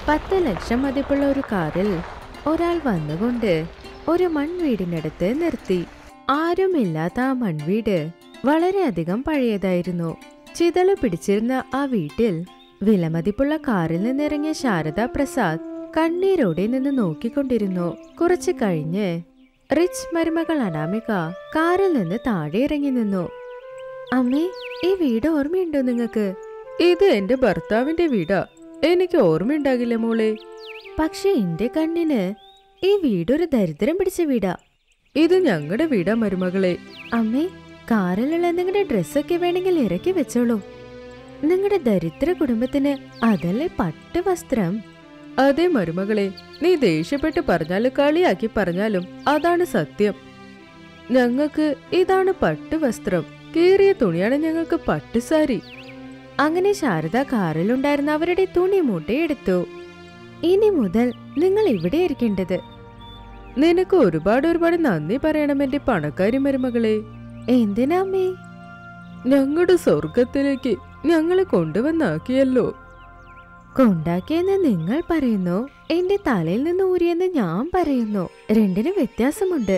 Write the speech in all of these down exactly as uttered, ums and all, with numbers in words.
പത്ത് ലക്ഷം മതിപ്പുള്ള ഒരു കാറിൽ ഒരാൾ വന്നുകൊണ്ട് ഒരു മൺവീടിനടുത്ത് നിർത്തി. ആരുമില്ലാത്ത ആ മൺവീട് വളരെയധികം പഴയതായിരുന്നു. ചിതളു പിടിച്ചിരുന്ന ആ വീട്ടിൽ വിലമതിപ്പുള്ള കാറിൽ നിന്നിറങ്ങിയ ശാരദാ പ്രസാദ് കണ്ണീരോടെ നിന്ന് നോക്കിക്കൊണ്ടിരുന്നു. കുറച്ചു കഴിഞ്ഞ് റിച്ച് മരുമകൾ അനാമിക കാറിൽ നിന്ന് താഴെ ഇറങ്ങി നിന്നു. അമ്മേ, ഈ വീട് ഓർമ്മയുണ്ടോ നിങ്ങൾക്ക്? ഇത് എന്റെ ഭർത്താവിന്റെ വീടാ. എനിക്ക് ഓർമ്മയുണ്ടാകില്ല മോളെ. പക്ഷെ എന്റെ കണ്ണിന് ഈ വീടൊരു ദരിദ്രം പിടിച്ച വീടാ. ഇത് ഞങ്ങളുടെ വീടാ മരുമകളെ. അമ്മേ, കാറിലുള്ള നിങ്ങളുടെ ഡ്രസ്സൊക്കെ വേണമെങ്കിൽ ഇറക്കി വെച്ചോളൂ. നിങ്ങളുടെ ദരിദ്ര കുടുംബത്തിന് അതല്ലേ പട്ട് വസ്ത്രം? അതെ മരുമകളെ, നീ ദേഷ്യപ്പെട്ട് പറഞ്ഞാലും കളിയാക്കി പറഞ്ഞാലും അതാണ് സത്യം. ഞങ്ങൾക്ക് ഇതാണ് പട്ട് വസ്ത്രം. കീറിയ തുണിയാണ് ഞങ്ങൾക്ക് പട്ടുസാരി. അങ്ങനെ ശാരദ കാറിലുണ്ടായിരുന്ന അവരുടെ തുണി മൂട്ടയെടുത്തു. ഇനി മുതൽ നിങ്ങൾ ഇവിടെ ഇരിക്കേണ്ടത്. നിനക്ക് ഒരുപാട് ഒരുപാട് നന്ദി പറയണം എന്റെ പണക്കാരി മരുമകളെ. എന്തിനാമ്മേ? ഞങ്ങളുടെ സ്വർഗത്തിലേക്ക് ഞങ്ങളെ കൊണ്ടുവന്നാക്കിയല്ലോ. കൊണ്ടാക്കിയെന്ന് നിങ്ങൾ പറയുന്നു, എന്റെ തലയിൽ നിന്ന് ഊരിയെന്ന് ഞാൻ പറയുന്നു. രണ്ടിനും വ്യത്യാസമുണ്ട്.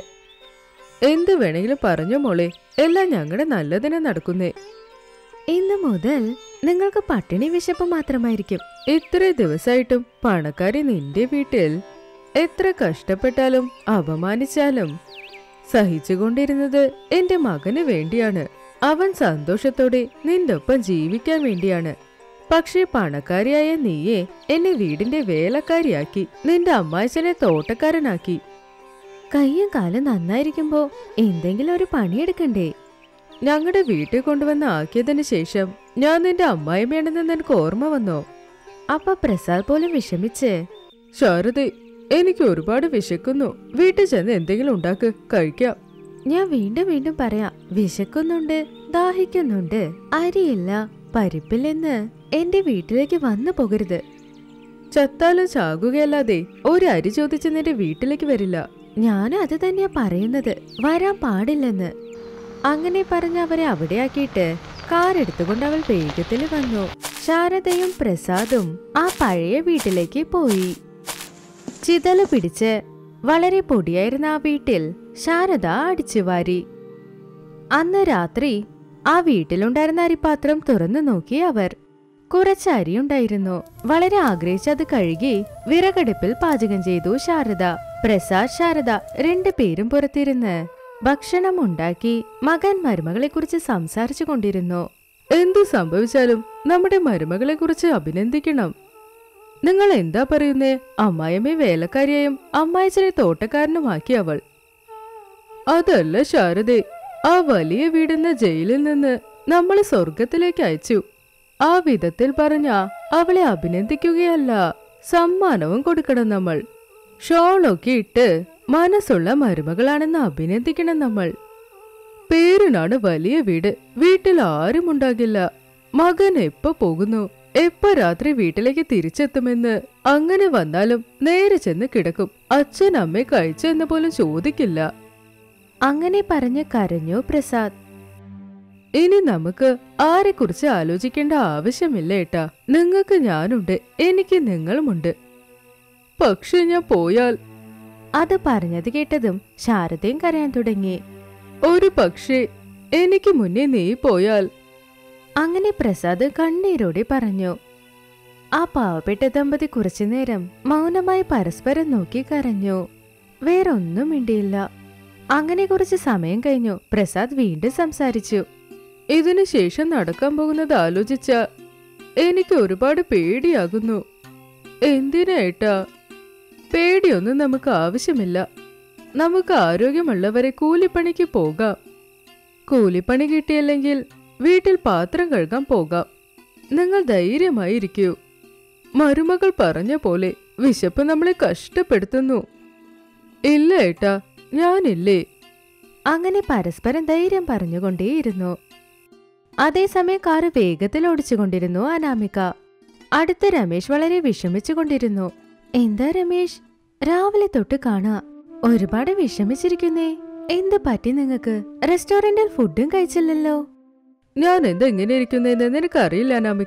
എന്ത് വേണമെങ്കിലും പറഞ്ഞോ മോളെ, എല്ലാം ഞങ്ങളുടെ നല്ലതിനെ നടക്കുന്നേ. ഇന്ന് മുതൽ നിങ്ങൾക്ക് പട്ടിണി വിശപ്പ് മാത്രമായിരിക്കും. ഇത്ര ദിവസമായിട്ടും പണക്കാരി നിന്റെ വീട്ടിൽ എത്ര കഷ്ടപ്പെട്ടാലും അപമാനിച്ചാലും സഹിച്ചുകൊണ്ടിരുന്നത് എന്റെ മകന് വേണ്ടിയാണ്. അവൻ സന്തോഷത്തോടെ നിന്റെ ഒപ്പം ജീവിക്കാൻ വേണ്ടിയാണ്. പക്ഷേ പണക്കാരിയായ നീയെ എന്നെ വീടിന്റെ വേലക്കാരിയാക്കി, നിന്റെ അമ്മായിച്ചനെ തോട്ടക്കാരനാക്കി. കയ്യും കാലും നന്നായിരിക്കുമ്പോ എന്തെങ്കിലും ഒരു പണിയെടുക്കണ്ടേ? ഞങ്ങളുടെ വീട്ടിൽ കൊണ്ടുവന്ന് ആക്കിയതിനു ശേഷം ഞാൻ നിന്റെ അമ്മായിമ്മയാണെന്ന് നിനക്ക് ഓർമ്മ വന്നോ? അപ്പൊ പ്രസാദ് പോലും വിഷമിച്ച്, ശാരദേ, എനിക്ക് ഒരുപാട് വിശക്കുന്നു. വീട്ടിൽ ചെന്ന് എന്തെങ്കിലും ഉണ്ടാക്ക്, കഴിക്കാം. ഞാൻ വീണ്ടും വീണ്ടും പറയാം, വിശക്കുന്നുണ്ട്, ദാഹിക്കുന്നുണ്ട്. അരിയില്ല, പരിപ്പില്ലെന്ന് എന്റെ വീട്ടിലേക്ക് വന്നു പോകരുത്. ചത്താലും ചാകുകയല്ലാതെ ഒരു അരി ചോദിച്ച് നിന്റെ വീട്ടിലേക്ക് വരില്ല. ഞാനും അത് തന്നെയാ പറയുന്നത്, വരാൻ പാടില്ലെന്ന്. അങ്ങനെ പറഞ്ഞ് അവരെ അവിടെയാക്കിയിട്ട് കാർ എടുത്തുകൊണ്ട് അവൾ വേഗത്തിൽ വന്നു. ശാരദയും പ്രസാദും ആ പഴയ വീട്ടിലേക്ക് പോയി. ചിതല് പിടിച്ച് വളരെ പൊടിയായിരുന്ന ആ വീട്ടിൽ ശാരദ അടിച്ചുവാരി. അന്ന് രാത്രി ആ വീട്ടിലുണ്ടായിരുന്ന അരിപാത്രം തുറന്നു നോക്കി അവർ. കുറച്ച് അരിയുണ്ടായിരുന്നു. വളരെ ആഗ്രഹിച്ചത് കഴുകി വിറകടുപ്പിൽ പാചകം ചെയ്തു ശാരദ. പ്രസാദ്, ശാരദ രണ്ടുപേരും പുറത്തിരുന്ന് ഭക്ഷണം ഉണ്ടാക്കി മകൻ മരുമകളെ കുറിച്ച് സംസാരിച്ചു കൊണ്ടിരുന്നു. എന്തു സംഭവിച്ചാലും നമ്മുടെ മരുമകളെ കുറിച്ച് അഭിനന്ദിക്കണം. നിങ്ങൾ എന്താ പറയുന്നേ? അമ്മായിയമ്മയെ വേലക്കാരിയായും അമ്മായിച്ചനെ തോട്ടക്കാരനുമാക്കി അവൾ. അതല്ല ശാരദേ, ആ വലിയ വീടെന്ന ജയിലിൽ നിന്ന് നമ്മളെ സ്വർഗത്തിലേക്ക് അയച്ചു. ആ വിധത്തിൽ പറഞ്ഞ അവളെ അഭിനന്ദിക്കുകയല്ല, സമ്മാനവും കൊടുക്കണം നമ്മൾ. ഷോളൊക്കെ ഇട്ട് മനസ്സുള്ള മരുമകളാണെന്ന് അഭിനന്ദിക്കണം നമ്മൾ. പേരിനാണ് വലിയ വീട്, വീട്ടിൽ ആരും ഉണ്ടാകില്ല. മകൻ എപ്പോ പോകുന്നു, എപ്പോ രാത്രി വീട്ടിലേക്ക് തിരിച്ചെത്തുമെന്ന് അങ്ങനെ വന്നാലും നേരെ ചെന്ന് കിടക്കും. അച്ഛൻ അമ്മയെ കഴിച്ചു എന്ന് പോലും ചോദിക്കില്ല. അങ്ങനെ പറഞ്ഞ് കരഞ്ഞു പ്രസാദ്. ഇനി നമുക്ക് ആരെക്കുറിച്ച് ആലോചിക്കേണ്ട ആവശ്യമില്ല ഏട്ടാ. നിങ്ങൾക്ക് ഞാനുണ്ട്, എനിക്ക് നിങ്ങളുമുണ്ട്. പക്ഷെ ഞാൻ പോയാൽ? അത് പറഞ്ഞത് കേട്ടതും ശാരദയും കരയാൻ തുടങ്ങി. ഒരു പക്ഷേ എനിക്ക് മുന്നേ നീ പോയാൽ? അങ്ങനെ പ്രസാദ് കണ്ണീരോടെ പറഞ്ഞു. ആ പാവപ്പെട്ട ദമ്പതി കുറച്ചു നേരം മൗനമായി പരസ്പരം നോക്കി കരഞ്ഞു. വേറൊന്നും മിണ്ടിയില്ല. അങ്ങനെ കുറച്ച് സമയം കഴിഞ്ഞു. പ്രസാദ് വീണ്ടും സംസാരിച്ചു. ഇതിനു ശേഷം നടക്കാൻ പോകുന്നത് ആലോചിച്ച എനിക്ക് ഒരുപാട് പേടിയാകുന്നു. എന്തിനാ ഏട്ടാ? പേടിയൊന്നും നമുക്ക് ആവശ്യമില്ല. നമുക്ക് ആരോഗ്യമുള്ളവരെ കൂലിപ്പണിക്ക് പോകാം. കൂലിപ്പണി കിട്ടിയില്ലെങ്കിൽ വീട്ടിൽ പാത്രം കഴുകാൻ പോകാം. നിങ്ങൾ ധൈര്യമായിരിക്കൂ. മരുമകൾ പറഞ്ഞ പോലെ വിശപ്പ് നമ്മളെ കഷ്ടപ്പെടുത്തുന്നു. ഇല്ല ഏട്ടാ, ഞാനില്ലേ. അങ്ങനെ പരസ്പരം ധൈര്യം പറഞ്ഞുകൊണ്ടേയിരുന്നു. അതേസമയം കാറ് വേഗത്തിൽ ഓടിച്ചുകൊണ്ടിരുന്നു അനാമിക. അടുത്ത രമേശ് വളരെ വിഷമിച്ചുകൊണ്ടിരുന്നു. എന്താ രമേശ്, രാവിലെ തൊട്ട് കാണാ ഒരുപാട് വിഷമിച്ചിരിക്കുന്നേ. എന്ത് പറ്റി നിങ്ങക്ക്? റെസ്റ്റോറന്റിൽ ഫുഡും കഴിച്ചില്ലല്ലോ. ഞാൻ എന്താ ഇങ്ങനെ ഇരിക്കുന്നതെന്ന് നിനക്കറിയില്ല അനാമിക.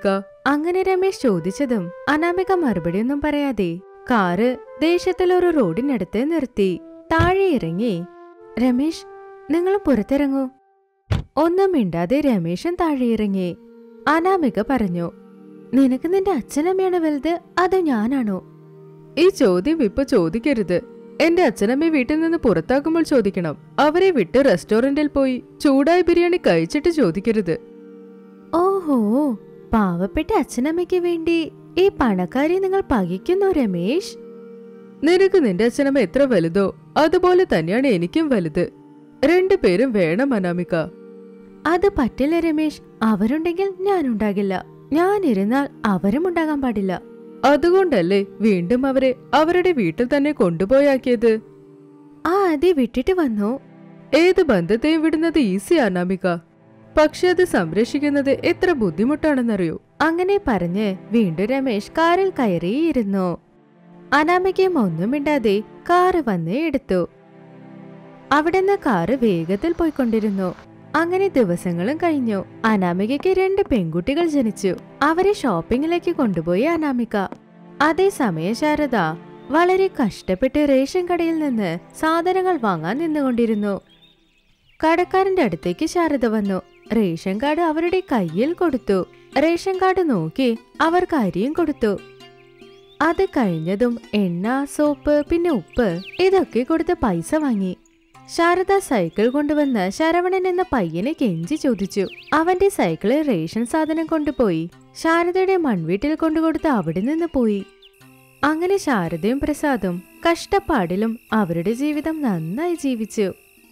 അങ്ങനെ രമേശ് ചോദിച്ചതും അനാമിക മറുപടിയൊന്നും പറയാതെ കാറ് ദേശത്തിൽ ഒരു റോഡിനടുത്ത് നിർത്തി. താഴെ ഇറങ്ങി, രമേശ് നിങ്ങൾ പുറത്തിറങ്ങൂ. ഒന്നും മിണ്ടാതെ രമേശൻ താഴെ ഇറങ്ങി. അനാമിക പറഞ്ഞു, നിനക്ക് നിന്റെ അച്ഛനമ്മയാണ് വലുത് അതോ ഞാനാണോ? ഈ ചോദ്യം ഇപ്പൊ ചോദിക്കരുത്. എന്റെ അച്ഛനമ്മയെ വീട്ടിൽ നിന്ന് പുറത്താക്കുമ്പോൾ ചോദിക്കണം. അവരെ വിട്ട് റെസ്റ്റോറന്റിൽ പോയി ചൂടായ ബിരിയാണി കഴിച്ചിട്ട് ചോദിക്കരുത്. ഓഹോ, പാവപ്പെട്ട അച്ഛനമ്മയ്ക്ക് വേണ്ടി ഈ പണക്കാരെ നിങ്ങൾ പകിക്കുന്നു രമേശ്. നിനക്ക് നിന്റെ അച്ഛനമ്മ എത്ര വലുതോ അതുപോലെ തന്നെയാണ് എനിക്കും വലുത്. രണ്ടുപേരും വേണം അനാമിക. അത് പറ്റില്ല രമേശ്. അവരുണ്ടെങ്കിൽ ഞാനുണ്ടാകില്ല. ഞാനിരുന്നാൽ അവരും ഉണ്ടാകാൻ പാടില്ല. അതുകൊണ്ടല്ലേ വീണ്ടും അവരെ അവരുടെ വീട്ടിൽ തന്നെ കൊണ്ടുപോയാക്കിയത്. ആ അതി വിട്ടിട്ട് വന്നു. ഏത് ബന്ധത്തെയും വിടുന്നത് ഈസി അനാമിക, പക്ഷെ അത് സംരക്ഷിക്കുന്നത് എത്ര ബുദ്ധിമുട്ടാണെന്നറിയോ? അങ്ങനെ പറഞ്ഞ് വീണ്ടും രമേശ് കാറിൽ കയറിയിരുന്നു. അനാമികയും ഒന്നും മിണ്ടാതെ കാറ് വന്ന് എടുത്തു. അവിടുന്ന് കാറ് വേഗത്തിൽ പോയിക്കൊണ്ടിരുന്നു. അങ്ങനെ ദിവസങ്ങളും കഴിഞ്ഞു. അനാമികയ്ക്ക് രണ്ട് പെൺകുട്ടികൾ ജനിച്ചു. അവരെ ഷോപ്പിങ്ങിലേക്ക് കൊണ്ടുപോയി അനാമിക. അതേസമയം ശാരദ വളരെ കഷ്ടപ്പെട്ട് റേഷൻ കടയിൽ നിന്ന് സാധനങ്ങൾ വാങ്ങാൻ നിന്നുകൊണ്ടിരുന്നു. കടക്കാരന്റെ അടുത്തേക്ക് ശാരദ വന്നു. റേഷൻ കാർഡ് അവരുടെ കയ്യിൽ കൊടുത്തു. റേഷൻ കാർഡ് നോക്കി അവർക്ക് അരിയും കൊടുത്തു. അത് കഴിഞ്ഞതും എണ്ണ, സോപ്പ്, പിന്നെ ഉപ്പ് ഇതൊക്കെ കൊടുത്ത് പൈസ വാങ്ങി. ശാരദ സൈക്കിൾ കൊണ്ടുവന്ന് ശരവണൻ എന്ന പയ്യനെ കെഞ്ചി ചോദിച്ചു. അവന്റെ സൈക്കിളിൽ റേഷൻ സാധനം കൊണ്ടുപോയി ശാരദയുടെ മൺവീട്ടിൽ കൊണ്ടുകൊടുത്ത് അവിടെ നിന്ന് പോയി. അങ്ങനെ ശാരദയും പ്രസാദും കഷ്ടപ്പാടിലും അവരുടെ ജീവിതം നന്നായി ജീവിച്ചു.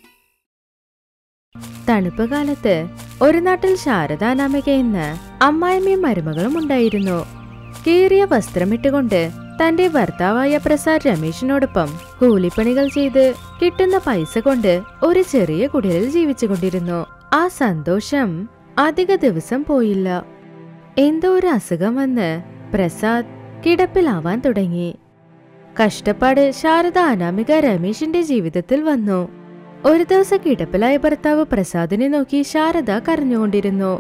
തണുപ്പ് കാലത്ത് ഒരു നാട്ടിൽ ശാരദ, അനാമിക എന്ന് അമ്മായിമ്മയും മരുമകളും ഉണ്ടായിരുന്നു. കീറിയ വസ്ത്രമിട്ടുകൊണ്ട് തന്റെ ഭർത്താവായ പ്രസാദ് രമേശിനോടൊപ്പം കൂലിപ്പണികൾ ചെയ്ത് കിട്ടുന്ന പൈസ കൊണ്ട് ഒരു ചെറിയ കുടിലിൽ ജീവിച്ചുകൊണ്ടിരുന്നു. ആ സന്തോഷം അധിക ദിവസം പോയില്ല. എന്തോ ഒരു അസുഖം വന്ന് പ്രസാദ് കിടപ്പിലാവാൻ തുടങ്ങി. കഷ്ടപ്പാട് ശാരദ, അനാമിക, രമേശിന്റെ ജീവിതത്തിൽ വന്നു. ഒരു ദിവസം കിടപ്പിലായ ഭർത്താവ് പ്രസാദിനെ നോക്കി ശാരദ കരഞ്ഞുകൊണ്ടിരുന്നു.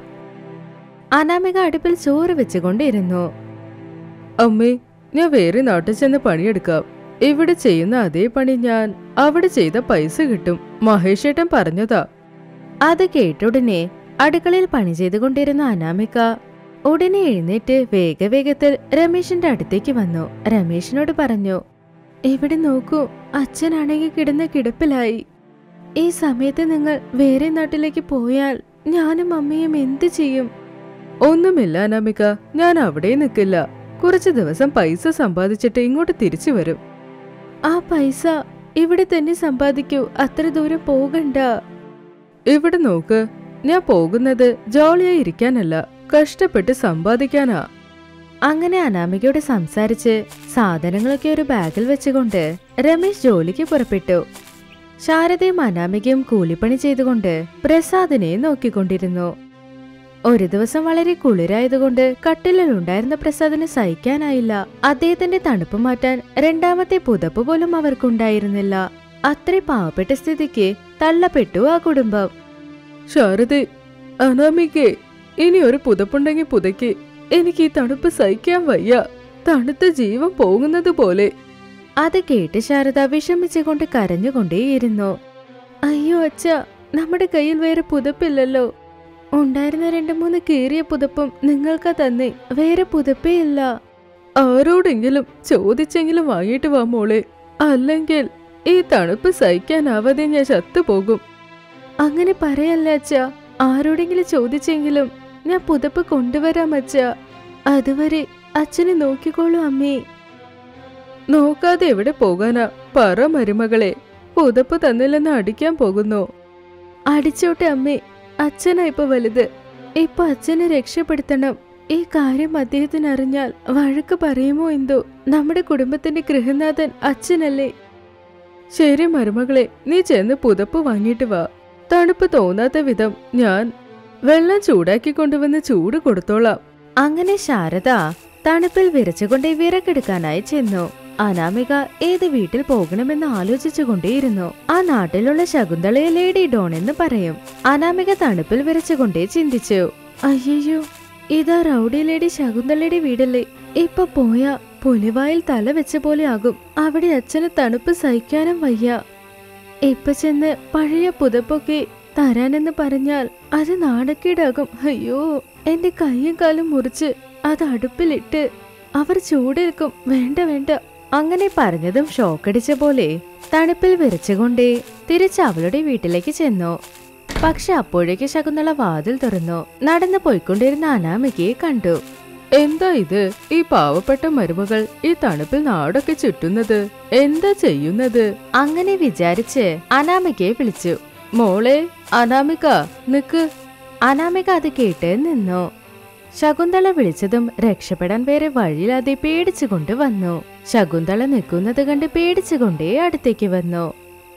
അനാമിക അടുപ്പിൽ ചോറ് വെച്ചുകൊണ്ടിരുന്നു. അമ്മേ, ഞാൻ വേറെ നാട്ടിൽ ചെന്ന് പണിയെടുക്കാം. ഇവിടെ ചെയ്യുന്ന അതേ പണി ഞാൻ അവിടെ ചെയ്ത പൈസ കിട്ടും. മഹേഷേട്ടൻ പറഞ്ഞതാ. അത് കേട്ടുടനെ അടുക്കളയിൽ പണി ചെയ്തുകൊണ്ടിരുന്ന അനാമിക ഉടനെ എഴുന്നേറ്റ് വേഗവേഗത്തിൽ രമേശിന്റെ അടുത്തേക്ക് വന്നു. രമേശിനോട് പറഞ്ഞു, ഇവിടെ നോക്കൂ, അച്ഛനാണെങ്കിൽ കിടന്ന കിടപ്പിലായി. ഈ സമയത്ത് നിങ്ങൾ വേറെ നാട്ടിലേക്ക് പോയാൽ ഞാനും അമ്മയും എന്ത് ചെയ്യും? ഒന്നുമില്ല അനാമിക, ഞാൻ അവിടെ നിൽക്കില്ല. കുറച്ചു ദിവസം പൈസ സമ്പാദിച്ചിട്ട് ഇങ്ങോട്ട് തിരിച്ചു വരും. ആ പൈസ ഇവിടെ തന്നെ സമ്പാദിക്കൂ, അത്ര ദൂരം പോകണ്ട. ഇവിടെ നോക്ക്, ഞാൻ പോകുന്നത് ജോളിയായി ഇരിക്കാനല്ല, കഷ്ടപ്പെട്ട് സമ്പാദിക്കാനാ. അങ്ങനെ അനാമികയോട് സംസാരിച്ച് സാധനങ്ങളൊക്കെ ഒരു ബാഗിൽ വെച്ചുകൊണ്ട് രമേശ് ജോലിക്ക് പുറപ്പെട്ടു. ശാരദയും അനാമികയും കൂലിപ്പണി ചെയ്തുകൊണ്ട് പ്രസാദിനെ നോക്കിക്കൊണ്ടിരുന്നു. ഒരു ദിവസം വളരെ കുളിരായതുകൊണ്ട് കട്ടിലുണ്ടായിരുന്ന പ്രസാദിന് സഹിക്കാനായില്ല. അദ്ദേഹത്തിന്റെ തണുപ്പ് മാറ്റാൻ രണ്ടാമത്തെ പുതപ്പ് പോലും അവർക്കുണ്ടായിരുന്നില്ല. അത്ര പാവപ്പെട്ട സ്ഥിതിക്ക് തള്ളപ്പെട്ടു ആ കുടുംബം. ശാരദേ, അനാമികേ, ഇനി ഒരു പുതപ്പുണ്ടെങ്കിൽ പുതയ്ക്ക്. എനിക്ക് ഈ തണുപ്പ് സഹിക്കാൻ വയ്യ. തണുത്ത ജീവൻ പോകുന്നത് പോലെ. അത് കേട്ട് ശാരദ വിഷമിച്ചുകൊണ്ട് കരഞ്ഞുകൊണ്ടേയിരുന്നു. അയ്യോ അച്ഛ, നമ്മുടെ കയ്യിൽ വേറെ പുതപ്പില്ലല്ലോ. ഉണ്ടായിരുന്ന രണ്ടു മൂന്ന് കീറിയ പുതപ്പും നിങ്ങൾക്ക് തന്നെ, വേറെ പുതപ്പേ ഇല്ല. ആരോടെങ്കിലും ചോദിച്ചെങ്കിലും വാങ്ങിയിട്ട് വാ മോളെ, അല്ലെങ്കിൽ ഈ തണുപ്പ് സഹിക്കാനാവാതെ ഞാൻ ചത്തുപോകും. അങ്ങനെ പറയല്ല അച്ഛ, ആരോടെങ്കിലും ചോദിച്ചെങ്കിലും ഞാൻ പുതപ്പ് കൊണ്ടുവരാം അച്ഛ. അതുവരെ അച്ഛനെ നോക്കിക്കോളൂ അമ്മേ. നോക്കാതെ എവിടെ പോകാനാ? പറ മരുമകളെ, പുതപ്പ് തന്നില്ലെന്ന് അടിക്കാൻ പോകുന്നു. അടിച്ചോട്ടെ അമ്മേ, അച്ഛനാ ഇപ്പൊ വലുത്. ഇപ്പൊ അച്ഛനെ രക്ഷപ്പെടുത്തണം. ഈ കാര്യം അദ്ദേഹത്തിന് അറിഞ്ഞാൽ വഴക്ക് പറയുമോ എന്തോ. നമ്മുടെ കുടുംബത്തിന്റെ ഗൃഹനാഥൻ അച്ഛനല്ലേ. ശരി മരുമകളെ, നീ ചെന്ന് പുതപ്പ് വാങ്ങിയിട്ട് വാ. തണുപ്പ് തോന്നാത്ത വിധം ഞാൻ വെള്ളം ചൂടാക്കി കൊണ്ടുവന്ന് ചൂട് കൊടുത്തോളാം. അങ്ങനെ ശാരദ തണുപ്പിൽ വിറച്ചുകൊണ്ട് വിറക്കെടുക്കാനായി ചെന്നു. അനാമിക ഏത് വീട്ടിൽ പോകണമെന്ന് ആലോചിച്ചുകൊണ്ടേയിരുന്നു. ആ നാട്ടിലുള്ള ശകുന്തളയെ ലേഡി ഡോൺ എന്ന് പറയും. അനാമിക തണുപ്പിൽ വിറച്ചുകൊണ്ടേ ചിന്തിച്ചു, അയ്യോ ഇതാ റൗഡി ലേഡി ശകുന്തളയുടെ വീടല്ലേ? ഇപ്പൊ പോയാ പുലിവായിൽ തല വെച്ച പോലെ ആകും. അവിടെ അച്ഛന് തണുപ്പ് സഹിക്കാനും വയ്യ. ഇപ്പൊ ചെന്ന് പഴയ പുതപ്പൊക്കെ തരാനെന്ന് പറഞ്ഞാൽ അത് നാണക്കേടാകും. അയ്യോ, എന്റെ കയ്യും കാലും മുറിച്ച് അത് അടുപ്പിലിട്ട് അവർ ചൂടേൽക്കും. വേണ്ട വേണ്ട. അങ്ങനെ പറഞ്ഞതും ഷോക്കടിച്ച പോലെ തണുപ്പിൽ വിറച്ചുകൊണ്ടേ തിരിച്ച് അവളുടെ വീട്ടിലേക്ക് ചെന്നു. പക്ഷെ അപ്പോഴേക്ക് ശകുന്തള വാതിൽ തുറന്നു. നടന്നു പോയിക്കൊണ്ടിരുന്ന അനാമികയെ കണ്ടു. എന്താ ഇത്? ഈ പാവപ്പെട്ട മരുമകൾ ഈ തണുപ്പിൽ നാടൊക്കെ ചുറ്റുന്നത് എന്താ ചെയ്യുന്നത്? അങ്ങനെ വിചാരിച്ച് അനാമികയെ വിളിച്ചു. മോളെ അനാമിക, നിക്ക്. അനാമിക അത് കേട്ട് നിന്നു. ശകുന്തള വിളിച്ചതും രക്ഷപ്പെടാൻ വേറെ വഴിയില്ലാതെ പേടിച്ചുകൊണ്ട് വന്നു. ശകുന്തള നിൽക്കുന്നത് കണ്ട് പേടിച്ചുകൊണ്ടേ അടുത്തേക്ക് വന്നു.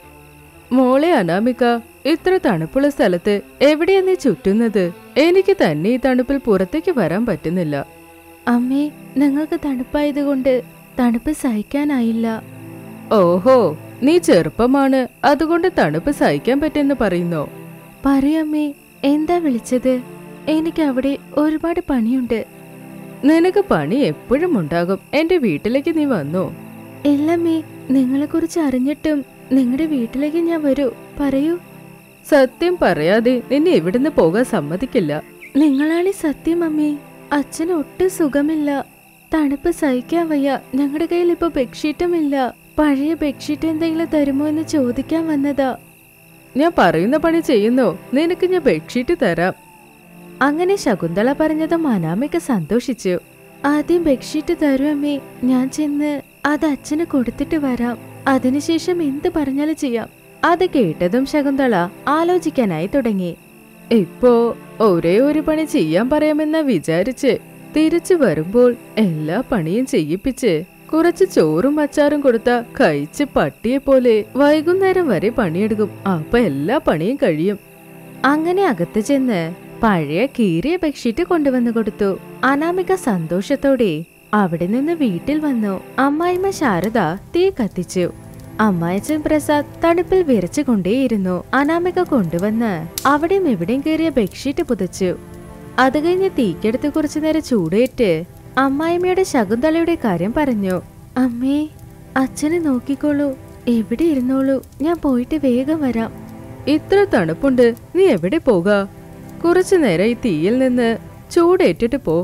മോളെ അനാമിക, ഇത്ര തണുപ്പുള്ള സ്ഥലത്ത് എവിടെയാ നീ ചുറ്റുന്നത്? എനിക്ക് തന്നെ ഈ തണുപ്പിൽ പുറത്തേക്ക് വരാൻ പറ്റുന്നില്ല. അമ്മേ, ഞങ്ങൾക്ക് തണുപ്പായതുകൊണ്ട് തണുപ്പ് സഹിക്കാനായില്ല. ഓഹോ, നീ ചെറുപ്പമാണ്, അതുകൊണ്ട് തണുപ്പ് സഹിക്കാൻ പറ്റുമെന്ന് പറയുന്നോ? പറയമ്മേ, എന്താ വിളിച്ചത്? എനിക്ക് അവിടെ ഒരുപാട് പണിയുണ്ട്. നിനക്ക് പണി എപ്പോഴും ഉണ്ടാകും. എന്റെ വീട്ടിലേക്ക് നീ വന്നോ? ഇല്ലമ്മേ, നിങ്ങളെ കുറിച്ച് അറിഞ്ഞിട്ടും നിങ്ങളുടെ വീട്ടിലേക്ക് ഞാൻ വരൂ. പറയൂ. സത്യം പറയാതെ നിന്നെ എവിടുന്ന് പോകാൻ സമ്മതിക്കില്ല. നിങ്ങളാണ് സത്യം അമ്മേ. അച്ഛന് ഒട്ടും സുഖമില്ല. തണുപ്പ് സഹിക്കാൻ വയ്യ. ഞങ്ങളുടെ കയ്യിൽ ഇപ്പൊ ബെഡ്ഷീറ്റും ഇല്ല. പഴയ ബെഡ്ഷീറ്റ് എന്തെങ്കിലും തരുമോ എന്ന് ചോദിക്കാൻ വന്നതാ. ഞാൻ പറയുന്ന പണി ചെയ്യുന്നോ? നിനക്ക് ഞാൻ ബെഡ്ഷീറ്റ് തരാം. അങ്ങനെ ശകുന്തള പറഞ്ഞതും അനാമിക സന്തോഷിച്ചു. ആദ്യം ബെഡ്ഷീറ്റ് തരൂ അമ്മേ. ഞാൻ ചെന്ന് അത് അച്ഛന് കൊടുത്തിട്ട് വരാം. അതിനുശേഷം എന്ത് പറഞ്ഞാലും ചെയ്യാം. അത് കേട്ടതും ശകുന്തള ആലോചിക്കാനായി തുടങ്ങി. ഇപ്പോ ഒരേ ഒരു പണി ചെയ്യാൻ പറയാമെന്നാ വിചാരിച്ച് തിരിച്ചു വരുമ്പോൾ എല്ലാ പണിയും ചെയ്യിപ്പിച്ച് കുറച്ച് ചോറും അച്ചാറും കൊടുത്ത കഴിച്ച് പട്ടിയെ പോലെ വൈകുന്നേരം വരെ പണിയെടുക്കും. അപ്പൊ എല്ലാ പണിയും കഴിയും. അങ്ങനെ അകത്ത് ചെന്ന് പഴയ കീറിയ ബെഡ്ഷീറ്റ് കൊണ്ടുവന്നു കൊടുത്തു. അനാമിക സന്തോഷത്തോടെ അവിടെ നിന്ന് വീട്ടിൽ വന്നു. അമ്മായിമ്മ ശാരദ തീ കത്തിച്ചു. അമ്മായച്ചൻ പ്രസാദ് തണുപ്പിൽ വിറച്ചുകൊണ്ടേയിരുന്നു. അനാമിക കൊണ്ടുവന്ന് അവിടെയും എവിടെയും കയറിയ ബെഡ്ഷീറ്റ് പുതച്ചു. അത് കഴിഞ്ഞ് തീക്കെടുത്ത് കുറച്ചു നേരം ചൂടേറ്റ് അമ്മായിമ്മയുടെ ശകുന്തളയുടെ കാര്യം പറഞ്ഞു. അമ്മേ, അച്ഛനെ നോക്കിക്കോളൂ. എവിടെ ഇരുന്നോളൂ. ഞാൻ പോയിട്ട് വേഗം വരാം. ഇത്ര തണുപ്പുണ്ട്, നീ എവിടെ പോകാ? കുറച്ചു നേരം ഈ തീയിൽ നിന്ന് ചൂടേറ്റിട്ട് പോ.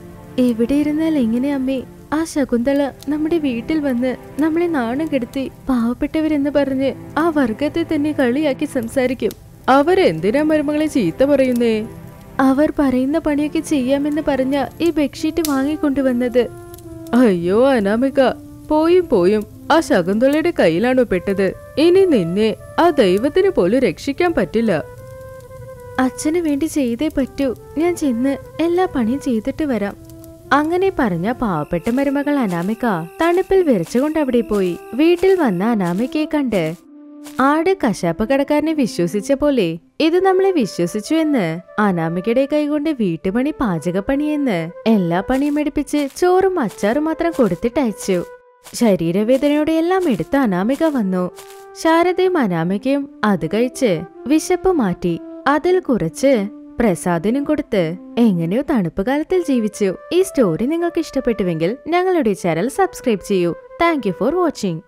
എവിടെ ഇരുന്നാൽ എങ്ങനെ അമ്മേ? ആ ശകുന്തള നമ്മുടെ വീട്ടിൽ വന്ന് നമ്മളെ നാണം കെടുത്തി പാവപ്പെട്ടവരെന്ന് പറഞ്ഞ് ആ വർഗത്തെ തന്നെ കളിയാക്കി സംസാരിക്കും. അവരെന്തിനാ മരുമകളെ ചീത്ത പറയുന്നേ? അവർ പറയുന്ന പണിയൊക്കെ ചെയ്യാമെന്ന് പറഞ്ഞ ഈ ബെഡ്ഷീറ്റ് വാങ്ങിക്കൊണ്ടുവന്നത്. അയ്യോ അനാമിക, പോയും പോയും ആ ശകുന്തളയുടെ കയ്യിലാണോ പെട്ടത്? ഇനി നിന്നെ ആ ദൈവത്തിന് പോലും രക്ഷിക്കാൻ പറ്റില്ല. അച്ഛന് വേണ്ടി ചെയ്തേ പറ്റൂ. ഞാൻ ചെന്ന് എല്ലാ പണിയും ചെയ്തിട്ട് വരാം. അങ്ങനെ പറഞ്ഞ പാവപ്പെട്ട മരുമകൾ അനാമിക തണുപ്പിൽ വിറച്ചുകൊണ്ട് അവിടെ പോയി. വീട്ടിൽ വന്ന അനാമികയെ കണ്ട് ആട് കശാപ്പ് കടക്കാരനെ വിശ്വസിച്ച പോലെ ഇത് നമ്മളെ വിശ്വസിച്ചു എന്ന് അനാമികയുടെ കൈകൊണ്ട് വീട്ടുപണി പാചകപ്പണിയെന്ന് എല്ലാ പണിയും എടുപ്പിച്ച് ചോറും അച്ചാറും മാത്രം കൊടുത്തിട്ടയച്ചു. ശരീരവേദനയോടെ എല്ലാം എടുത്ത് അനാമിക വന്നു. ശാരദയും അനാമികയും അത് കഴിച്ച് വിശപ്പ് മാറ്റി. അതിൽ കുറച്ച് പ്രസാദിനും കൊടുത്ത് എങ്ങനെയോ തണുപ്പ് കാലത്തിൽ ജീവിച്ചു. ഈ സ്റ്റോറി നിങ്ങൾക്ക് ഇഷ്ടപ്പെട്ടുവെങ്കിൽ ഞങ്ങളുടെ ചാനൽ സബ്സ്ക്രൈബ് ചെയ്യൂ. Thank you for watching.